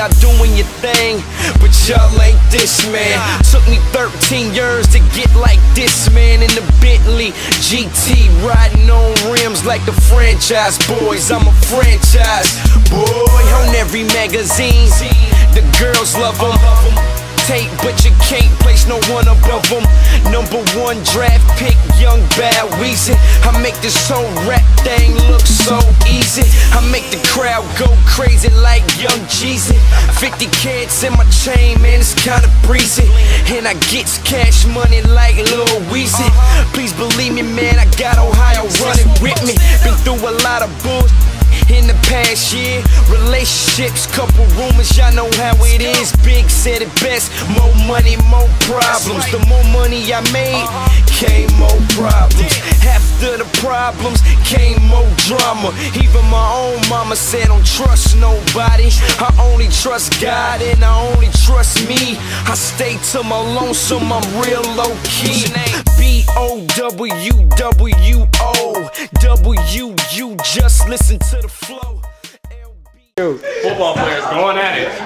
y'all doing your thing, but y'all ain't this, man. Took me 13 years to get like this, man. In the Bentley GT, riding on rims like the franchise boys. I'm a franchise boy on every magazine. The girls love them. Tape, but you can't place no one above them. #1 draft pick, young Bad Weezy. I make this whole rap thing look so easy. I make the crowd go crazy like Young Jeezy. 50 cats in my chain, man, it's kinda breezy. And I get cash money like Lil Weezy. Please believe me, man, I got Ohio running with me. Been through a lot of bullshit in the past year, relationships, couple rumors, y'all know how it is. Big said it best, more money, more problems. The more money I made, came more problems. After the problems, came more drama. Even my own mama said don't trust nobody. I only trust God and I only trust me. I stay to my lonesome, I'm real low key. BOWWOW, just listen to the flow. Football players going at it.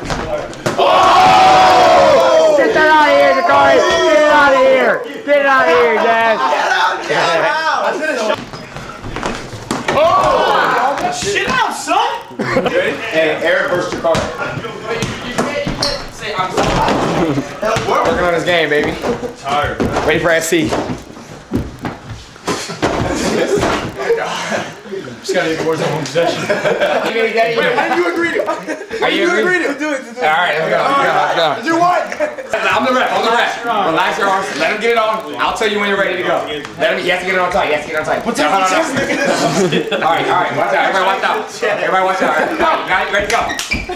Oh! Get that out of here, Dakari! Get it out of here! Get it out of here, Dad! Oh! Shit out, son! Hey, Eric versus Dakari. You can't say I'm sorry. Working on this game, baby. Tired. Wait for SC. Just gotta get words on one possession. Wait, when did you agree to? Are you agree to? Do it. Alright, let's go. Do what? I'm the rep. Relax your arms. Let him get it on. I'll tell you when you're ready to go. Let him, he has to get it on tight. What's up? Alright. Watch out. Everybody watch out. Alright, got it. Ready to go.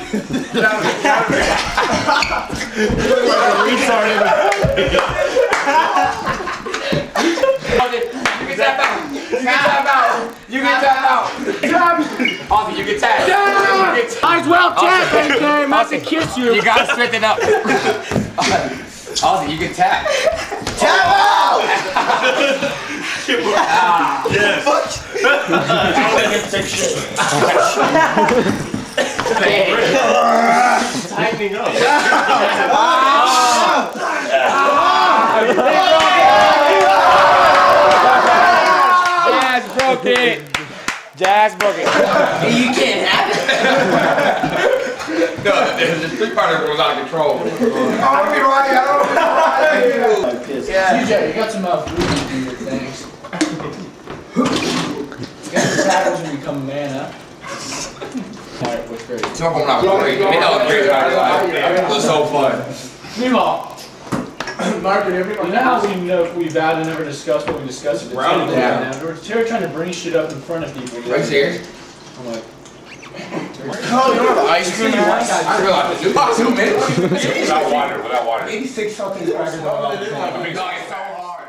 You get tapped out. Ozzy, you get tapped. Might as well tap, AK. I'm about to kiss you. You gotta spit it up. Ozzy, you get tapped. Tap out! Yes. Tightening up. Jazz broke it. You can't have it. No, the street partner was out of control. CJ, you got some movement in your things. You got some tackles when you come a man up. Alright, what's great? It's not going out great. It was so fun. Meanwhile, Mark, you know how we know we've had and never discussed what we discussed at the table? Yeah. We're trying to bring shit up in front of people. Are you serious? I'm like, Oh, you know the ice cream? I realized it. 2 minutes? Without water. 86 something crackers all the time. It's so hard.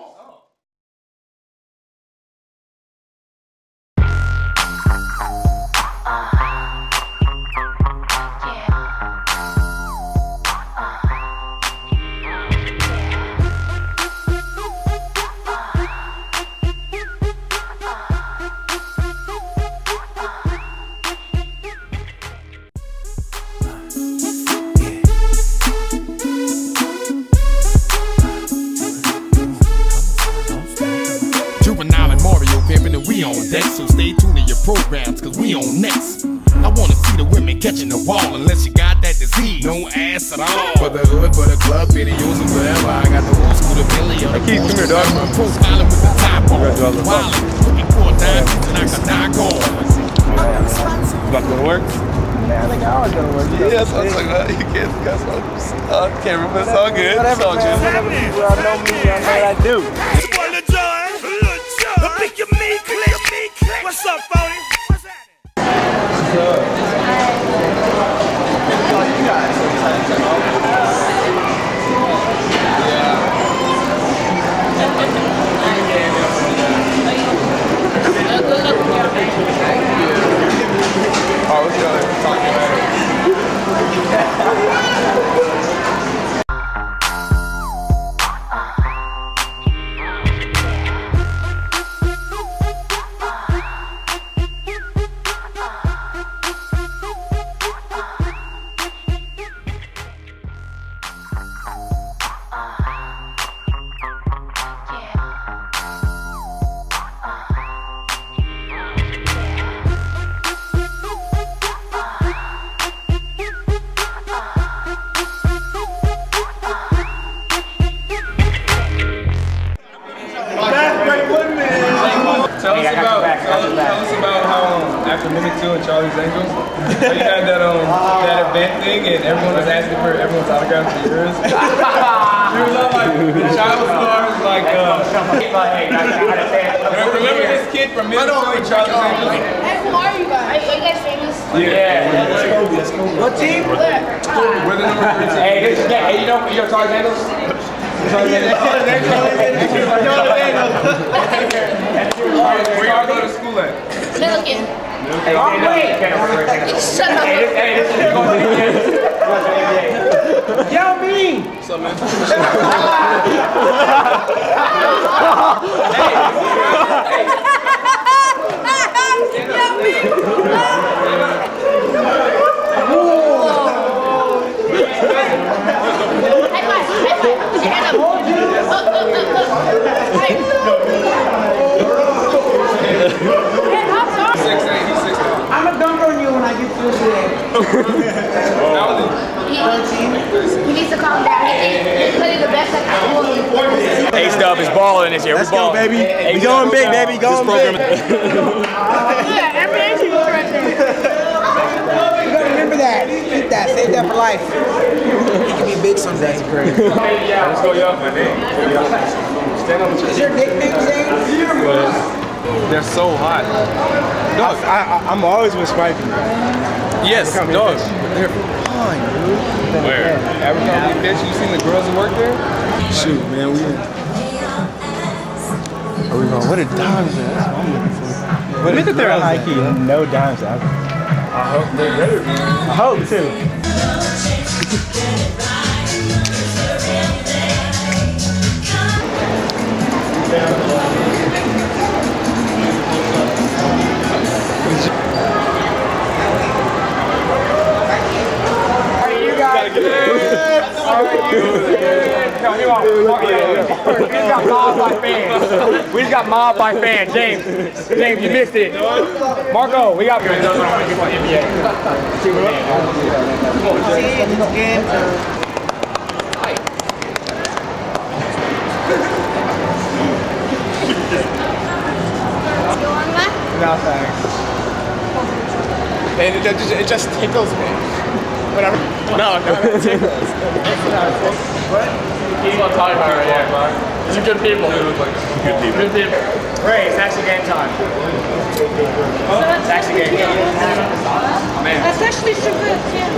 We on deck, so stay tuned to your programs, cause we on next. I wanna see the women catching the ball, unless you got that disease. No ass at all. For the hood, for the club, videos and whatever. I got the old school, the Billy on the Keith, come here, dog. profiling with the top on. Wildin', looking for a dime, and I can knock on. About to work? Man, I think I was gonna work. Yeah, so it's like, you can't remember, it's all good. Whatever, man. Whatever people know me, I know what I do. What's up, Phony? What's to Mimic 2 and Charlie's Angels. So you had that event thing, and everyone was asking for everyone's autographs for yours. You was all like the child stars, like. Remember this kid from Mimic 2 and Charlie's Angels? Hey, who are you guys? Are you guys famous? Yeah. What team? We're the number 13. Hey, you know Charlie's Angels? Where y'all go to school at? Milliken. Hey, Shut up. this is going to be Yo, me! What's up, man? I'm gonna dunk on you when I get through today. He needs to calm down. He's putting the best at school. A-Stuff is balling this year. Let's go, baby. We going big, baby. Going big. Yeah, every team is right there. You gotta remember that. Keep that. Save that for life. He can be big someday. Let's go, y'all. My name. Is your nickname James? They're so hot. Dog, I'm always with Spikey. yes, dog. They're fine, dude. Where? Abercrombie Fitch. You seen the girls that work there? Shoot, man, Are we going? What are dimes at? That's what I'm looking for. What Look at their high key. No dimes out. I hope they're better. I hope too. We just got mobbed by fans. James, you missed it. Marco, we got NBA. No thanks. It just tickles me. Whatever. No, it tickles. What? He's what I'm talking about right here. These are good people. Good people. Ray, it's actually game time. It's actually game time. Man. That's actually so good,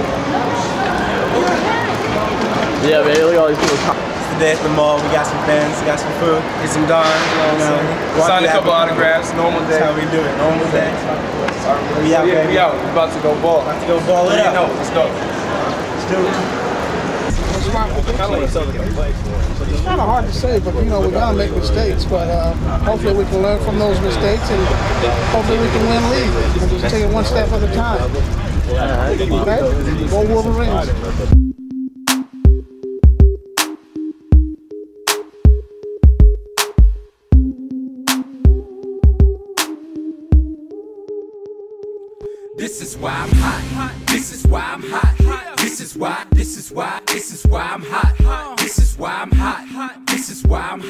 Yeah, man, look at all these people. It's the day at the mall. We got some fans, got some food, get some darn. Sign a couple autographs. Normal day. That's how we do it. Normal day. We out, baby. We out. We about to go ball. About to go ball it up. Let's go. Let's do it. It's kind of hard to say, but you know, we're gonna make mistakes, but hopefully we can learn from those mistakes and hopefully we can win league. And just take it one step at a time. Okay? Go Wolverines. This is why I'm hot. This is why I'm hot. This is why I'm hot. This is why I'm hot. This is why I'm hot. This is why I'm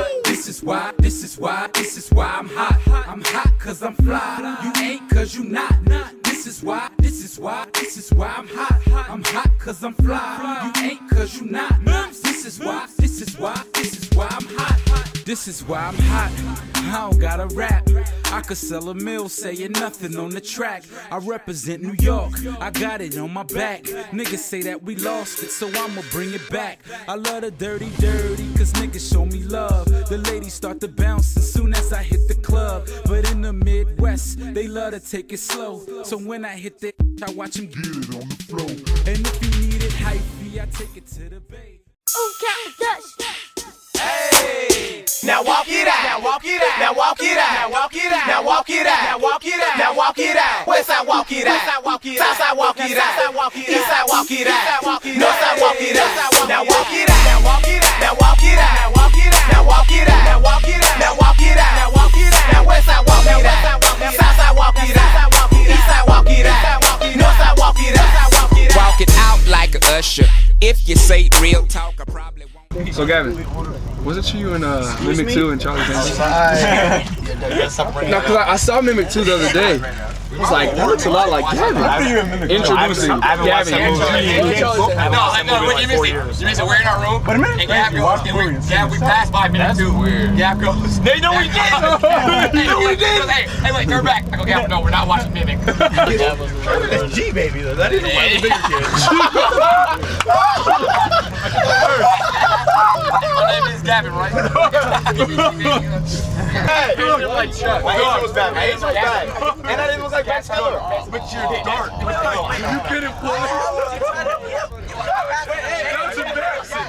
hot. I'm hot cause I'm fly. You ain't cause you not. This is why I'm hot. I'm hot cause I'm fly. You ain't cause you not. This is why I'm hot. This is why I'm hot. I don't gotta rap. I could sell a mill saying nothing on the track. I represent New York. I got it on my back. Niggas say that we lost it, so I'ma bring it back. I love the dirty, cause niggas show me love. The ladies start to bounce as soon as I hit the club. But in the Midwest, they love to take it slow. So when I hit the I watch them get it on the floor. And if you need it hypey, I take it to the bay. Ooh, count Dutch. Hey, now walk it out. Now walk it out. Now walk it out. Now walk it out. Now walk it out. Now walk it out. Now walk it out. West side walk it out. South side walk it out. East side walk it out. North side walk it out. Now walk it out. Now walk it out. Now walk it out. Now walk it out. Now walk it out. Now walk it out. Now walk it out. Now walk it out. Now west side walk it out. South side walk it out. East side walk it out. North side walk it out. Walk it out like a usher. If you say real talk, I probably won't. So Gavin, wasn't you in Mimic 2 and Charlie's Angels? No, cause I saw Mimic 2 the other day. It's like, that looks a lot like Gavin. Introducing Gavin. No, you missed it. You missed it. We're in our room. But a minute. And Gav goes, we passed 5 minutes too. Gav goes. They know we did. They know we did. Hey, wait, turn back. I go, Gav, no, we're not watching Mimic. That's G baby though. That isn't one of the bigger kids. My name is Gavin, right? Hey, like Chuck. My age was bad. My age was bad. And I didn't look like Matt Taylor. But you're dark. You couldn't play. That's embarrassing.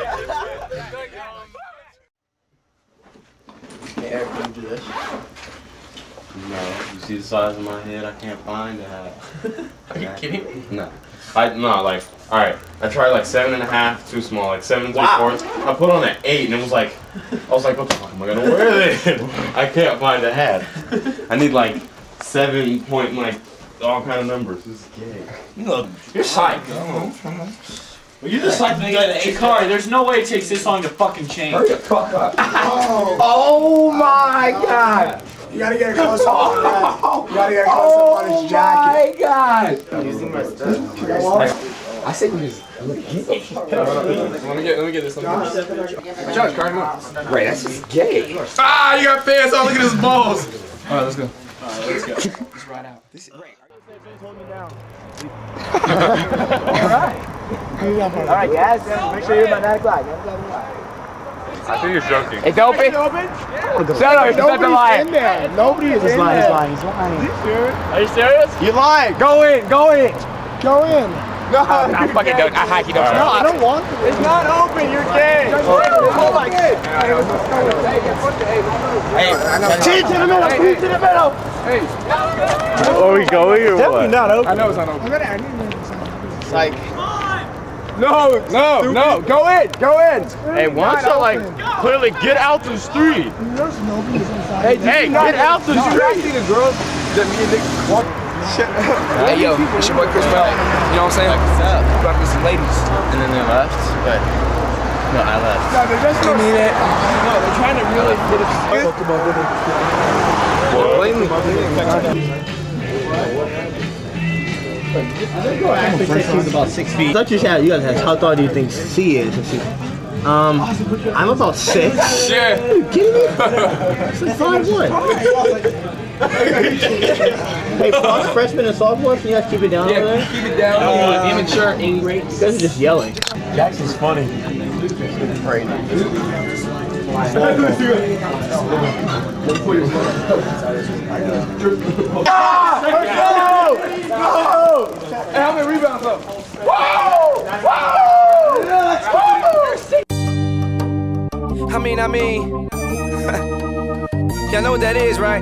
Hey, Eric, can you do this? No. You see the size of my head? I can't find a hat. Are you kidding me? No. Like, alright, I tried like 7.5, too small, like 7 3/4. I put on an 8 and it was like, I was like, what the fuck am I gonna wear then? I can't find a hat. I need like 7 point, like, all kind of numbers. This is gay. You're psych. Well, you just like to get Chikari. There's no way it takes this long to fucking change. Hurry the fuck up. Oh my God! You gotta get a close up on that. You gotta get a close up on his jacket. Oh my God! I'm using my stuff. I said you just look gay. Let me get this. Josh, card him up. Right, that's just gay. Ah, you got fans on. Look at his balls. All right, let's go. Let's go. Let's ride out. This is great. Alright, guys, make sure you're by 9 o'clock. I think you're joking. It's open? Shut up, it's not the lie. Nobody is in there. He's lying. Are you serious? You lying. Go in. Go in. Go in. No, I fucking don't. I hike you don't. No, I don't want to. It's not open. You're gay. Oh my God. Hey, Cheat to the middle. Cheat to the middle. Hey. Are we going or Definitely what? not open. I know it's not open. It's like. No, go in. Hey, why don't you like clearly get out the street? Hey, get out the street. See the girls that me and Nick walk. hey, yo, it's your boy Chris Bell. You know what I'm saying? What's up? About to get some ladies. And then they left, but no, I left. No, they're just You need it. No, they're trying to really get it. About 6 feet. Touch your hat. You guys have. How tall do you think C is? I'm about 6. Yeah. Are you kidding me? It's like 5'1". Hey, freshman and sophomore, can you guys keep it down over there? Keep it down. Immature, ingrate. You guys are just yelling. Jackson's funny. Hey, how many rebounds up? I mean, y'all know what that is, right?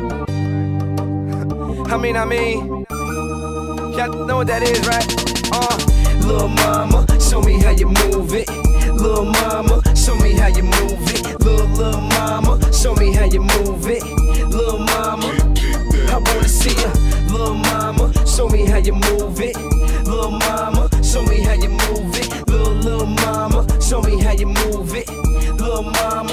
I mean, y'all know what that is, right? Little mama, show me how you move it. Little mama, show me how you move it. Little mama, show me how you move it. Little mama, I wanna see ya. Little mama, show me how you move it. Little mama, show me how you move it. Little mama, show me how you move it. Little mama.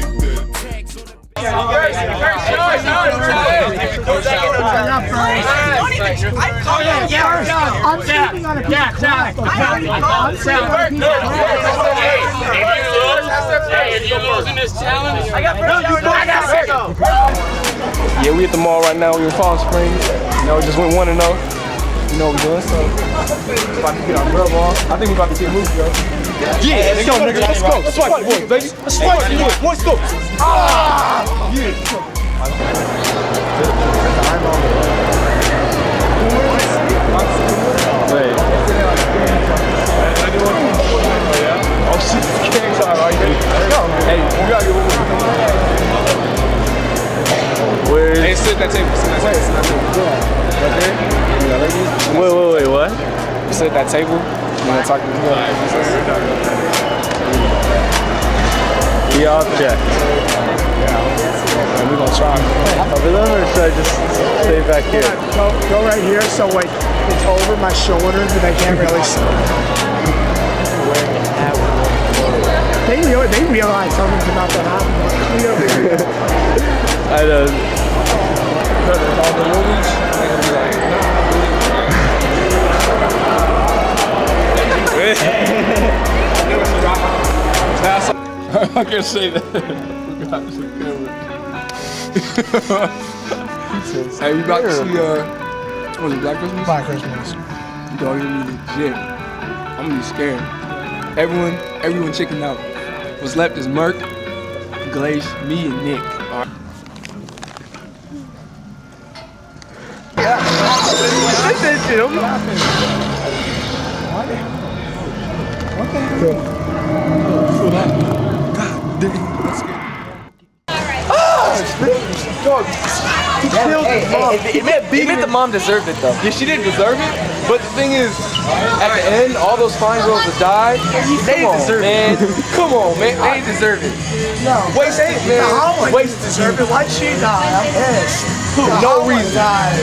I'm sleeping on a piece of cloth. If you losing this challenge, Yeah, we at the mall right now. We in Palm Springs. You know, just went 1-0. You know what we're doing, so we're about to get our grub on. I think we're about to see a movie, bro. Yeah, let's go, nigga. Let's go. Let's swipe, boys, baby. Let's swipe, boys. Let's go. Ah! Yeah. Wait. Oh shit, it's game time. Are you ready? Let's go. Hey, we gotta get one more. Where? Hey, sit at that table. Sit at that table. Right there. Wait, what? You sit at that table. You wanna talk to me? The object. And we're gonna try. Over there, or should I just stay back here? Go right here, so like it's over my shoulders, but I can't really see. They realize something's about to happen. Clearly. I know. All the movies, they're gonna be like, I can't say that. Hey, we about to see, what was it, Black Christmas? Black Christmas. Dog, you're gonna be legit. I'm gonna be scared. Everyone checking out. What's left is Merc, Glaze, me, and Nick. All right. The mom deserved it though. Yeah, she didn't deserve it, but the thing is, at the end, all those fine girls that died, They deserve it. Come on, man. They deserve it. No. Waste it, man. The Holland Waste deserved it. Why'd she die? I'm pissed. No reason. Died.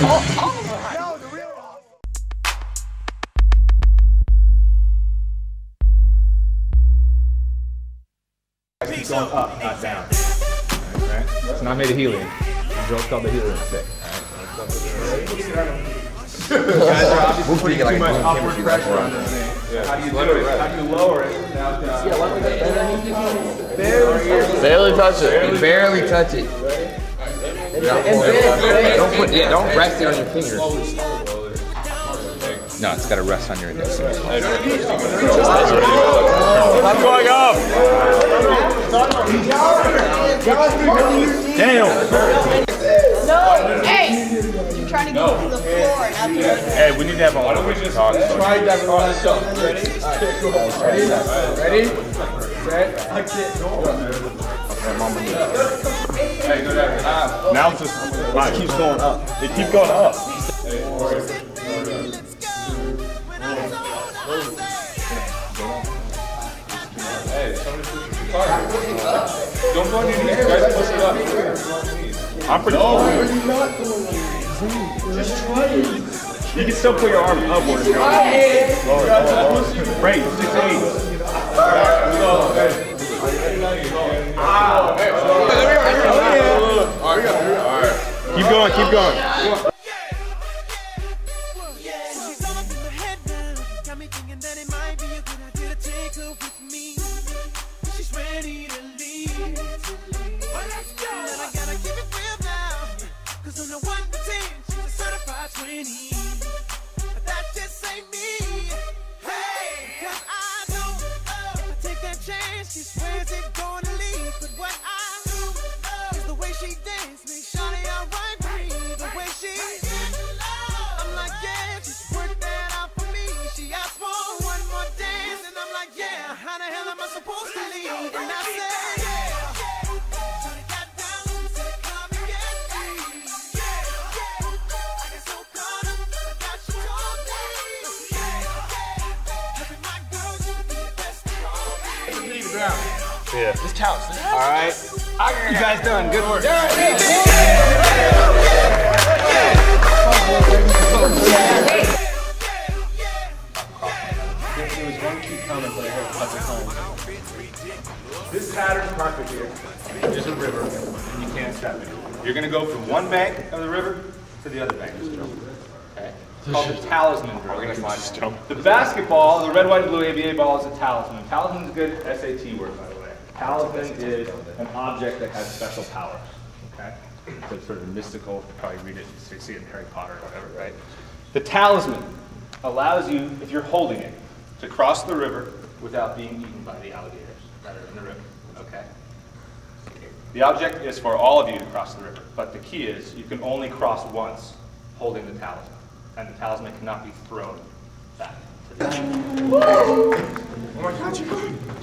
Keep going up, not down. Alright? It's not made of helium. The drill's called the helium stick. We'll freak it like much upward pressure on this thing. How do you do it? How do you lower it without Barely touch it. Barely touch it. Don't rest it on your fingers. No, it's got to rest on your index finger. I'm going up. Damn! No! Hey! You're trying to go to the floor and not the Hey, we need to have a lot of talk. Try that last shot. Ready? Ready? Set. Hey, go down. Now it's just, it keeps going up. It keeps going up. Don't go on your knees, guys. Push it up. I'm pretty low. Just try it. You can still put your arm upward. Right, 6'8". Keep going, keep going. She swears it's gonna leave, but what I do is the way she dance makes Shawty alright with me. The way she dance, I'm like, yeah, just work that out for me. She asked for one more dance, and I'm like, yeah, how the hell am I supposed to leave? And I said, yeah. Shawty got down, said, come and get me. Yeah, I got so caught up, I got you told me. Having my girls would be the best of all me. Yeah. This counts. All right. You guys done. Good work. This pattern's perfect here. There's a river, and you can't step it. You're going to go from one bank of the river to the other bank of the river. Okay? It's called the talisman drill. We're going to find the basketball, the red, white, and blue ABA ball is a talisman. Talisman is a good SAT word, by the way. Talisman is an object that has special powers. Okay? So it's sort of mystical. You probably read it, you see it in Harry Potter or whatever, right? The talisman allows you, if you're holding it, to cross the river without being eaten by the alligators that are in the river. Okay? The object is for all of you to cross the river, but the key is you can only cross once holding the talisman, and the talisman cannot be thrown back. Oh my God, you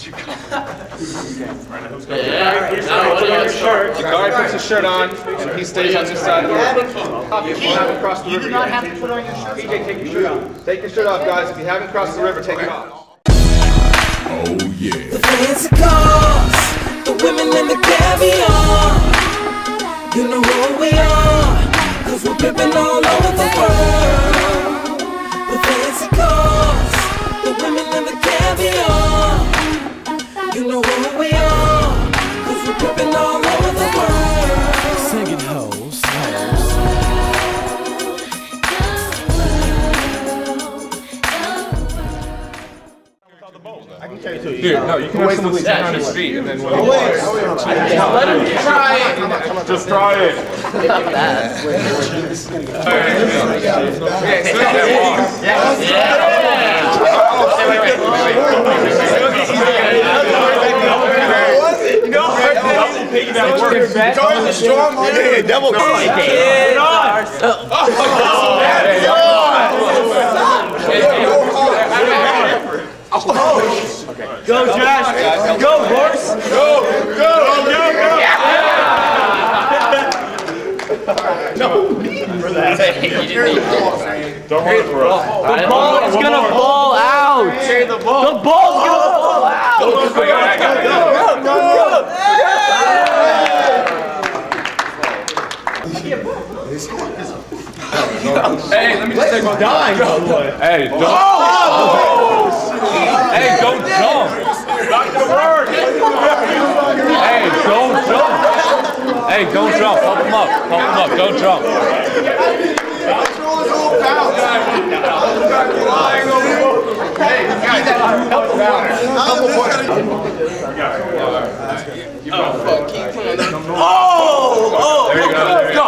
the guard puts his shirt on, and he stays on this side of the river. If you haven't crossed the river yet. Have to put on your shirt. PJ, take your shirt off. Take your shirt off, guys. If you haven't crossed the river, take it off. Oh yeah. The fancy cars, the women and the caviar. You know who we are, 'cause we're pimping all over the world. The fancy cars, the women and the caviar. You know who we are, 'cause we're pimping all over the world. Singing hoes, I can carry it to you. Here, no, you can have someone sit on his feet and then when he walks. Let him try it. Just try it. Not bad. Double Go, Josh! Go, horse! Go! No! Don't hit for us. The ball is gonna fall out! The ball's gonna fall out! Go! Hey, let me just take one. Dying, by the way. Hey, don't. Hey, don't jump. Not gonna work. Hey, don't jump. Hey, don't jump. Pump him up. Pump him up. Don't jump. Hey, guys, help him out. Oh! There you go.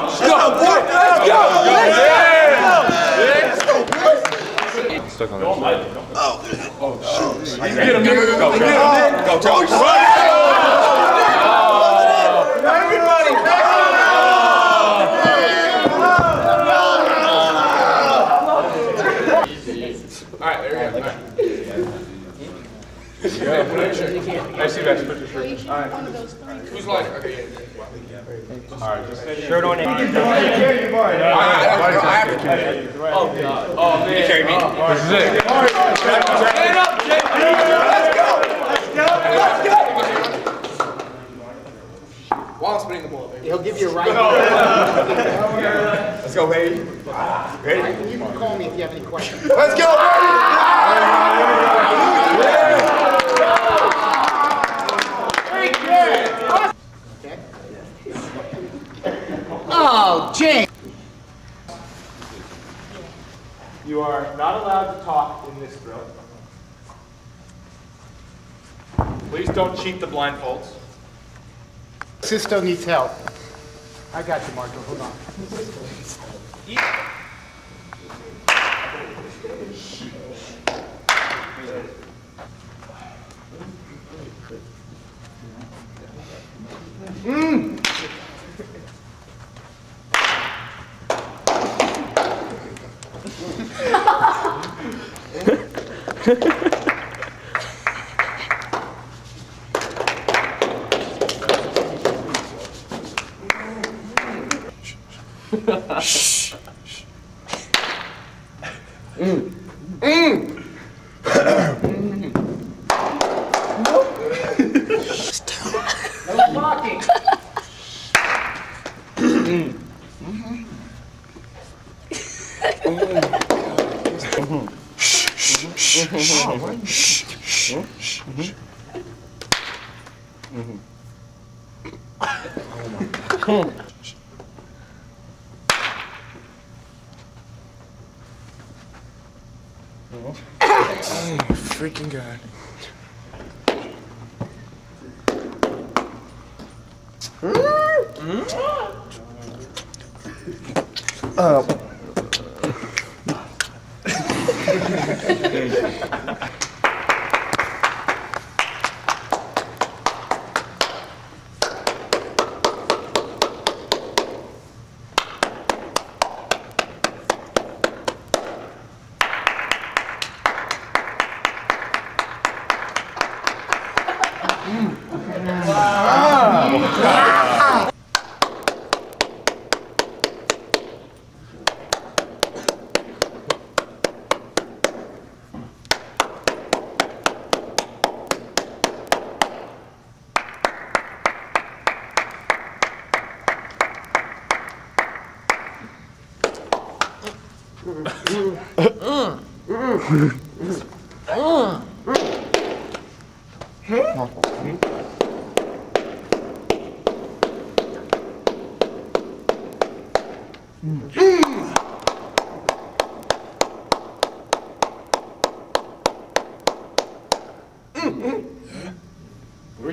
Stuck on that. Oh, shoot. Get him, nigga. Go. Everybody! Alright, there you go. I see that. Put your shirt. Alright. Who's like? Okay, yeah. Alright, just shirt on it. I have to carry it. Oh, God. Oh, man. You carry me. This is it. Stand up, Jake! Let's go! While I'm spinning the ball, baby. He'll give you a right. Let's go, baby. Ready? You can call me if you have any questions. Let's go! Okay. Oh, Jake! You are not allowed to talk in this drill. Please don't cheat the blindfolds. Sisto needs help. I got you, Marco. Hold on. Freaking God.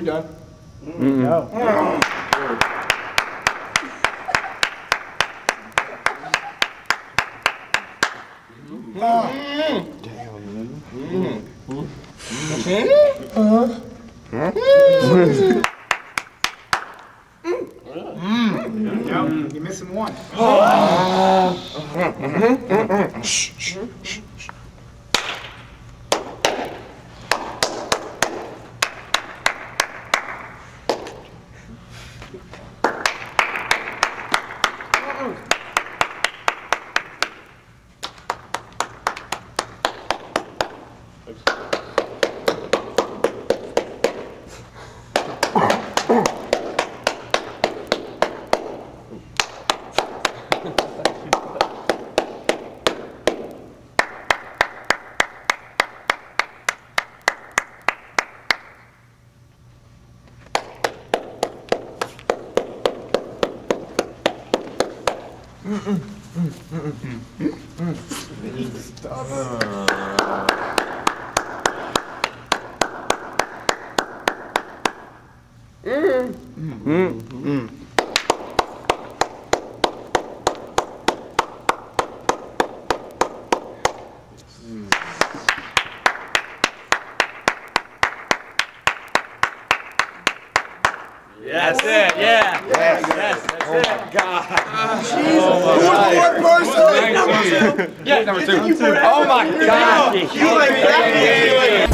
we done? No. You're missing one. That's it, yeah. Yes, that's it. Oh my God. Yeah, number 2. Oh my God. You like that?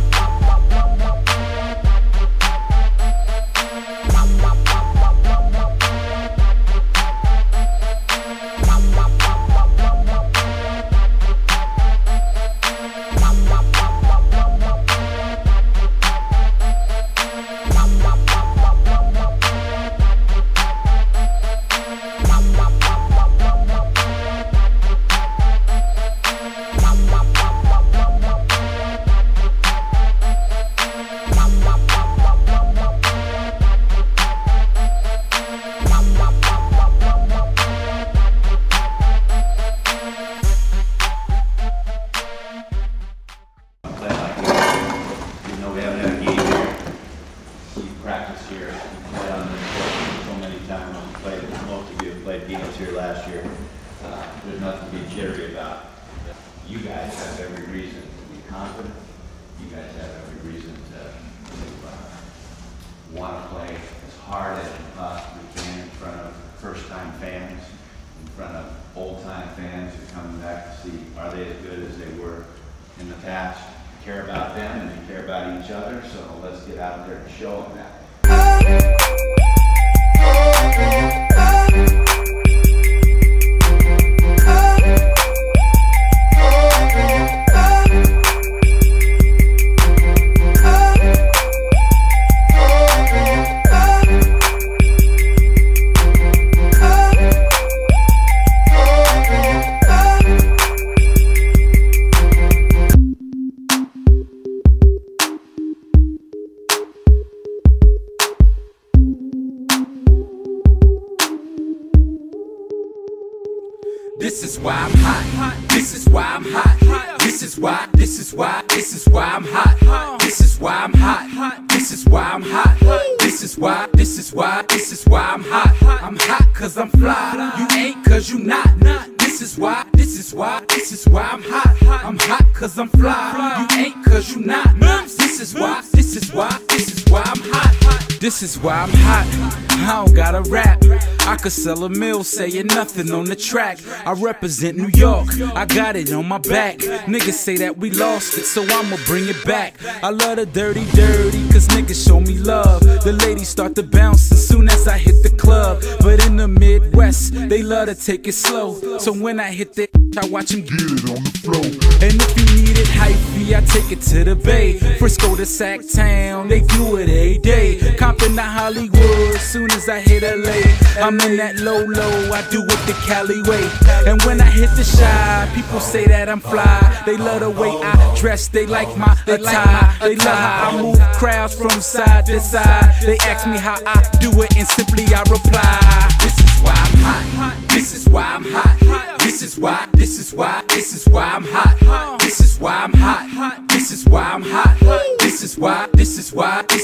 There's nothing to be jittery about. You guys have every reason to be confident. You guys have every reason to want to play as hard as you possibly can in front of first-time fans, in front of old-time fans who are coming back to see are they as good as they were in the past. You care about them and you care about each other, so let's get out there and show them that. This is why I'm hot. This is why I'm hot. This is why I'm hot. This is why I'm hot. This is why I'm hot. This is why I'm hot. I'm hot cause I'm fly. You ain't cause you not. This is why I'm hot. I'm hot cause I'm fly. You ain't cause you not. This is why I'm hot. This is why I'm hot. I don't gotta rap. I could sell a mill saying nothing on the track. I represent New York, I got it on my back. Niggas say that we lost it, so I'ma bring it back. I love the dirty, cause niggas show me love. The ladies start to bounce as soon as I hit the club. But in the Midwest, they love to take it slow. So when I hit the I watch them get it on the floor. And if you need it hypey, I take it to the Bay. Frisco to Sacktown, they do it every day. Compton to Hollywood, soon as I hit LA. I'm in that low, I do it the Cali way. And when I hit the Shy, people say that I'm fly. They love the way I dress, they like my attire. They love how I move crowds from side to side. They ask me how I do it and simply I reply. This is why I'm hot. This is why I'm hot. This is why I'm hot. This is why I'm hot. This is why I'm hot. This is why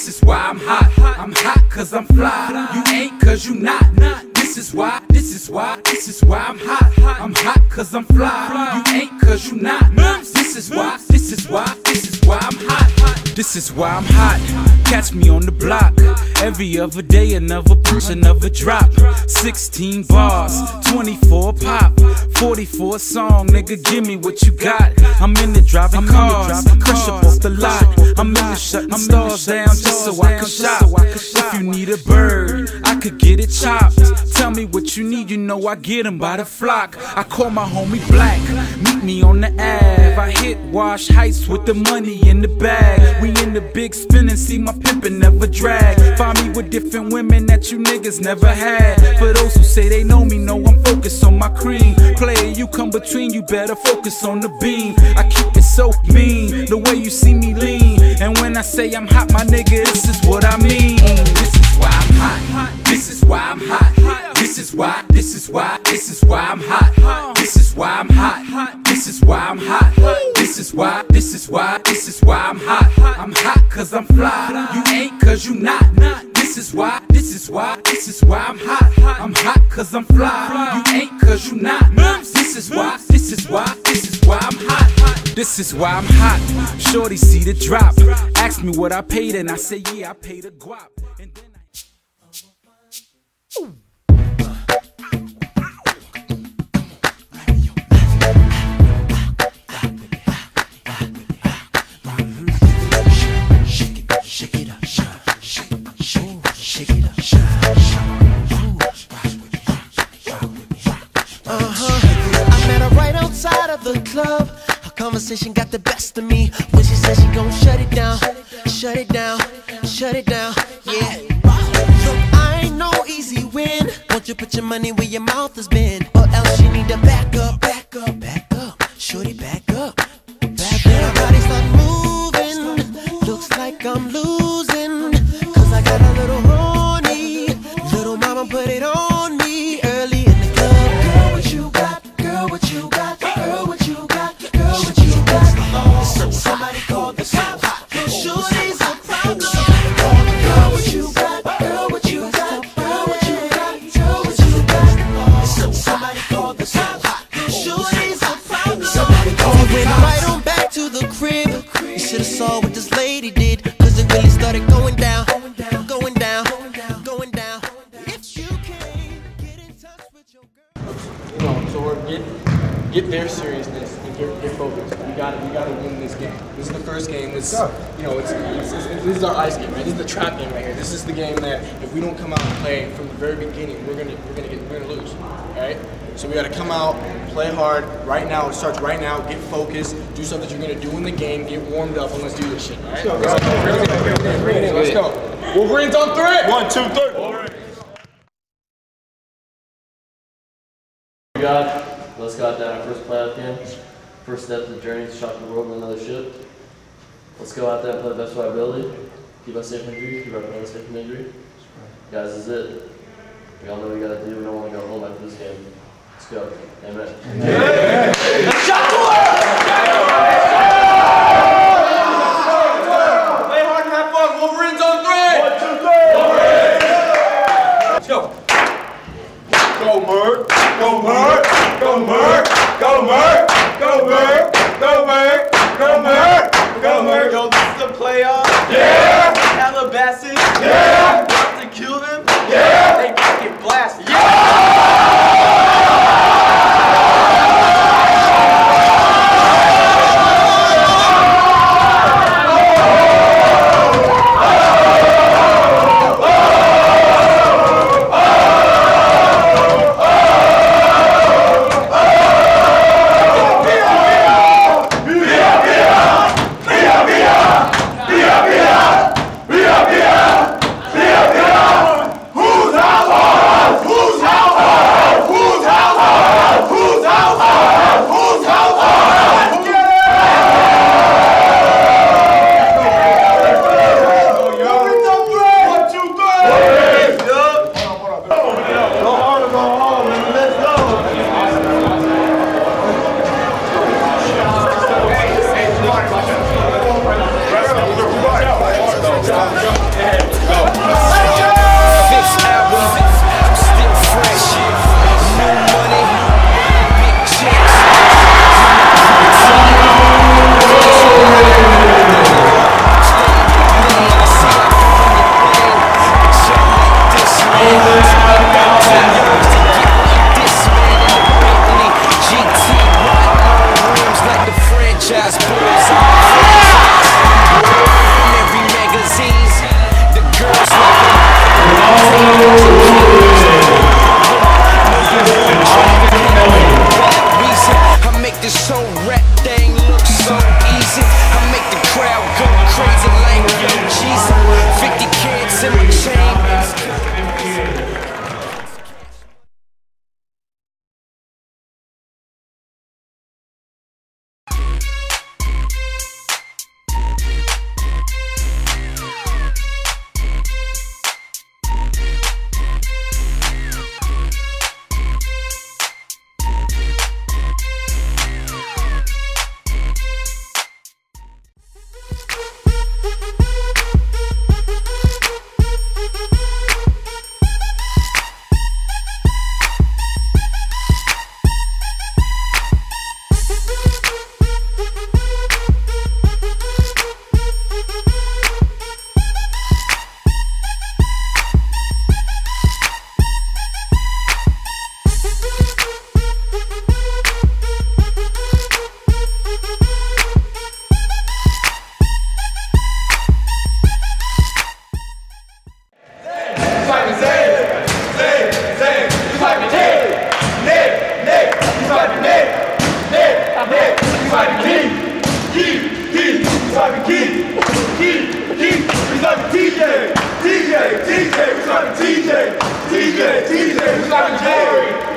This is why I'm hot. I'm hot cause I'm fly. You ain't cause you not. This is why I'm hot. I'm hot cause I'm fly. You ain't cause you not. This is why I'm hot. This is why I'm hot. Catch me on the block. Every other day another push, another drop. 16 bars, 24 pop, 44 song, nigga, give me what you got. I'm in the driving cars, crush up off the lot. I'm in the shutting stars down just so I can shop. If you need a bird, I could get it chopped. Tell me what you need, you know I get them by the flock. I call my homie Black, meet me on the Ave. I hit Wash Heights with the money in the bag. We in the big spin and see my pimpin' never drag. Find me with different women that you niggas never had. For those who say they know me, know I'm focused on my cream. Player, you come between, you better focus on the beam. I keep it so mean, the way you see me lean. And when I say I'm hot, my nigga, this is what I mean. This is why I'm hot. This is why I'm hot. This is why I'm hot. This is why I'm hot. This is why I'm hot. This is why I'm hot. I'm hot cause I'm fly. You ain't cause you not. This is why I'm hot. I'm hot cause I'm fly. You ain't cause you not. This is why I'm hot. This is why I'm hot. Shorty see the drop. Ask me what I paid and I say yeah, I paid a guap. And then Shake it up, shake it up, I met her right outside of the club. Her conversation got the best of me. When she said she gon' shut it down, shut it down, shut it down, yeah. Look, I ain't no easy win. Won't you put your money where your mouth has been? Or else you need to back up, back up, back up. Shorty, back up, back up. Everybody start moving. Looks like I'm losing, cause I got a little horny. Little mama put it on me early in the club. Girl, what you got? Girl, what you got? Girl, what you got? Girl, what you got? So somebody called the so hot. Shorty's a problem. Girl, what you got? Girl, what you got? Girl, what you got? Girl, what you got? So somebody called the so hot. Shorty's a problem. Somebody called the so hot. Right on back to the crib. You should've saw what this lady did, cause it really started going down, going down, going down. If you can get in touch with your girl. You know, so get their seriousness and get focused. We gotta win this game. This is the first game. This is our ice game, right? This is the trap game right here. This is the game that if we don't come out and play from the very beginning, we're gonna lose. All right? So we gotta come out, play hard right now. It starts right now. Get focused. Do stuff that you're gonna do in the game. Get warmed up, and let's do this shit. All right? Let's go. Wolverines on 3. 1, 2, 3. Let's go out there our first playoff game. First step to the journey to shock the world with another ship. Let's go out there and play the best of our ability. Keep us safe from injury. Keep our opponents safe from injury. Guys, this is it. We all know what we gotta do. We don't want to go home after this game. Let's go. Amen. Yeah. Shock the world! Play hard and have fun. Wolverines on 3. 1, 2, 3. Wolverines. Let's go. Go Merc. Go Merc. Go Merc. Go Merc. Go Merc. Go Merc. Go Merc. Go Merc. Yo, this is the playoff. Yeah. Calabasas. Yeah. About to kill them. Yeah. They get blasted.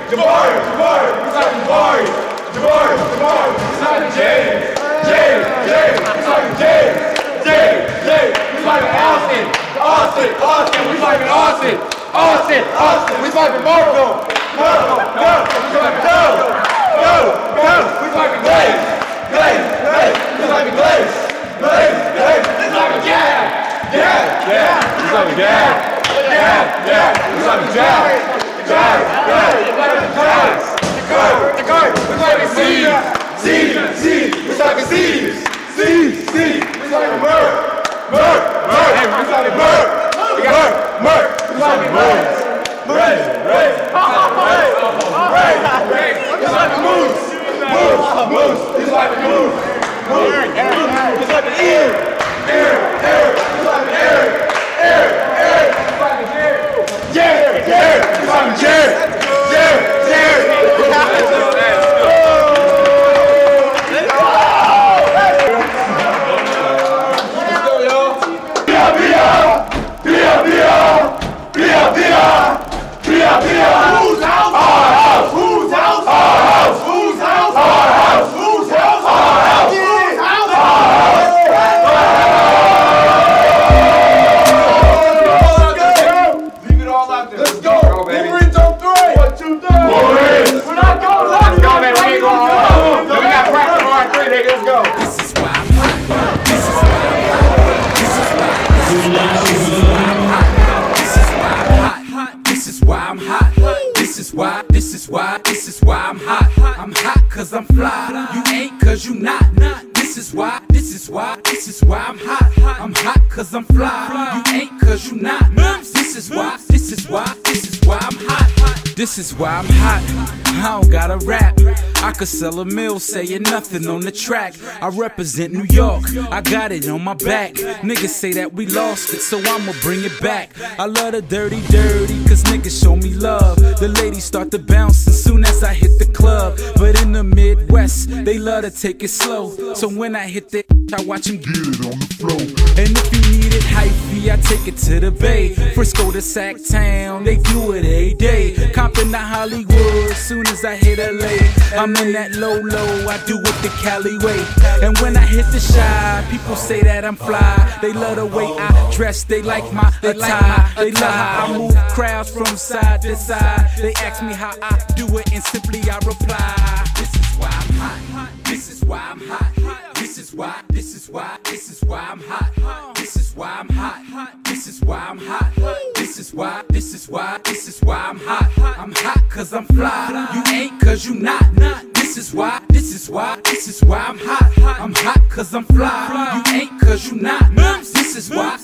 Jabari. We talking Jabari. Jabari. We talking James. We talking James. We talking Austin. We talking Austin. We talking Marco. We talking Doe. We talking Glaze. We talking Glaze. We talking Gab. We talking Gab. We talking Jab. We talking Seed. We talking Seeds. We talking Murr. Hey, we talking Murr. We got Murr. We talking Ray. We talking Moose. We talking Moose. We talking Eric. We talking Eric. Jared. We talking Jared. Whose house? Our house. Whose house? Our house. Whose house? Our house. Whose house? Our house. Whose house? Leave it all out there. Let's go. Wolverines on 3. 1, 2, 3. Wolverines. We're not going. Let's go, man. We ain't going home. We got practice for our 3, nigga. Let's go. This is why I'm hot. This is why I'm hot. This is why I'm hot. This is why I'm hot. This is why I'm hot. I'm hot. I'm hot cause I'm fly. You ain't cause you not. This is why I'm hot. I'm hot cause I'm fly. You ain't cause you not. This is why I'm hot. This is why I'm hot. I don't gotta rap. I could sell a mill saying nothing on the track. I represent New York, I got it on my back. Niggas say that we lost it, so I'ma bring it back. I love the dirty, cause niggas show me love. The ladies start to bounce as soon as I hit the club. But in the Midwest, they love to take it slow. So when I hit that, I watch them get it on the floor. And if you need it hyphy, I take it to the Bay. Frisco to Sacktown, they do it every day. Compton to Hollywood, soon as I hit LA. I'm in that low, I do it the Cali way. And when I hit the Shy, people say that I'm fly. They love the way I dress, they like my attire. They love how I move crowds from side to side. They ask me how I do it and simply I reply. This is why I'm hot. This is why I'm hot. This is why I'm hot. This is why I'm hot. This is why I'm hot. This is why I'm hot. I'm hot cause I'm fly. You ain't cause you not. This is why I'm hot. I'm hot cause I'm fly. You ain't cause you not. This is why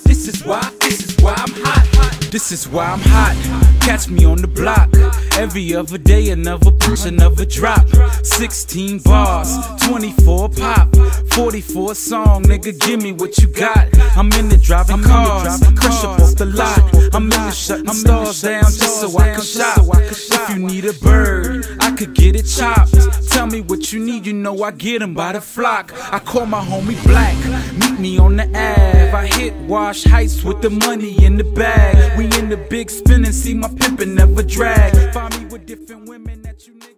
I'm hot. This is why I'm hot. Catch me on the block. Every other day another push, another drop. 16 bars, 24 pop, 44 song, nigga, give me what you got. I'm in the driving cars, crush up off the lot. I'm in the shutting stars down just so I can shop. If you need a bird, I could get it chopped. Tell me what you need, you know I get them by the flock. I call my homie Black, meet me on the Ave. I hit Wash Heights with the money in the bag. We in the big spin and see my pimpin' never drag. Find me with different women that you